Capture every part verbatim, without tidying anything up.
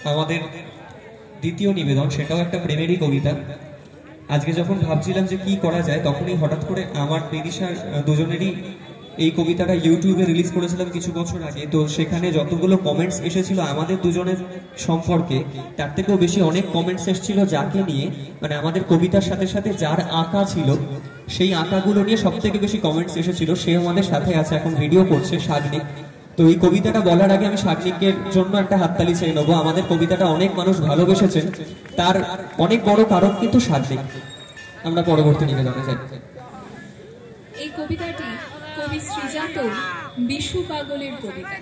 আমাদের দ্বিতীয় নিবেদন, সেটাও একটা প্রেমেরই কবিতা। আজকে যখন ভাবছিলাম যে কি করা যায়, তখনই হঠাৎ করে আমার বিদিশার দুজনেরই এই কবিতাটা ইউটিউবে রিলিজ করেছিলাম কিছু বছর আগে। তো সেখানে যতগুলো কমেন্টস এসেছিল আমাদের দুজনের সম্পর্কে, তার থেকেও বেশি অনেক কমেন্টস এসেছিল যাকে নিয়ে, মানে আমাদের কবিতার সাথে সাথে যার আঁকা ছিল সেই আঁকাগুলো নিয়ে সব থেকে বেশি কমেন্টস এসেছিল। সে আমাদের সাথে আছে, এখন ভিডিও করছে, সাগনিক। তো এই কবিতাটা বলার আগে আমি সাগনিকের জন্য একটা হাততালি চেয়ে নেবো। আমাদের কবিতাটা অনেক মানুষ ভালোবেসেছেন, তার অনেক বড় কারণ কিন্তু সাগনিক। আমরা পরবর্তী নিবেদনে যাই। এই কবিতাটি কবি শ্রীজাত বিশু পাগলের কবিতা।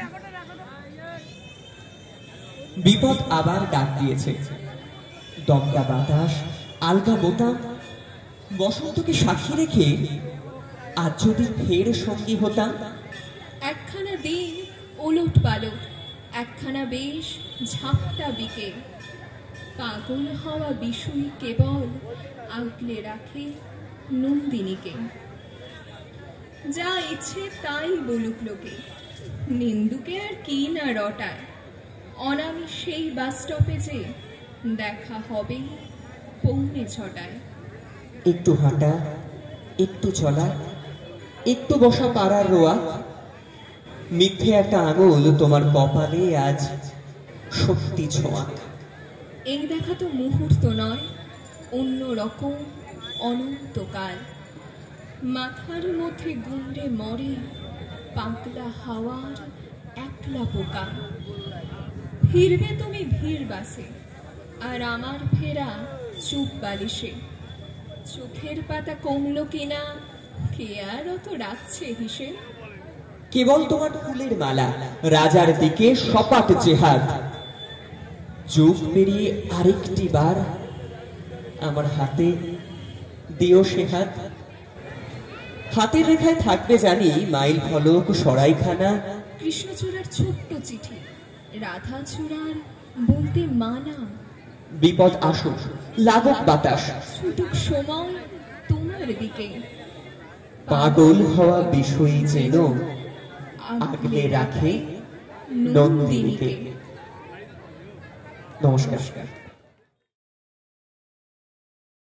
বিপদ আবার ডাক দিয়েছে, দমকা বাতাস, আলগা বোতাম, বসন্তকে সাক্ষী রেখে আজ যদি ফের সঙ্গী হতাম। একখানা দিন ওলট পালট, একখানা বেশ ঝাপটা বিকেল, পাগল হওয়া বিশুই কেবল আগলে রাখে নন্দিনীকে। যা ইচ্ছে তাই বলুক লোকে, নিন্দুকে আর কি না রটায়, অনামি সেই বাস স্টপে যে দেখা হবে পৌনে ছটায়। একটু হাঁটা, একটু চলা, একটু বসা পাড়ার রোয়া, মিথ্যে একটা আঙুল তোমার কপালে আজ সত্যি ছোঁয়া। এই দেখা তো মুহূর্ত নয়, অন্য রকম অনন্তকাল। মাথার মধ্যে গুন্ডে মরে পাগলা হাওয়ার একলা পোকা। ফিরবে তুমি ভিড় বাসে, আর আমার ফেরা চুপ বালিশে। চোখের পাতা কমল কিনা কে আর অত রাখছে হিসেব। কেবল তোমার ফুলের মালা, রাজার দিকে সপাট জেহাদ। যুগ পেরিয়ে আরেকটি বার আমার হাতে দিও সে হাত। হাতের রেখায় থাকবে জানি মাইল ফলক, সরাইখানা, কৃষ্ণচূড়ার ছোট্ট চিঠি, রাধা চূড়ার বলতে মানা। বিপদ আসুক, লাগুক বাতাস, ছুটুক সময় তোমার দিকে, পাগল হওয়া বিষয়ী যেন আগলে রাখে নন্দিনীকে। নমস্কার।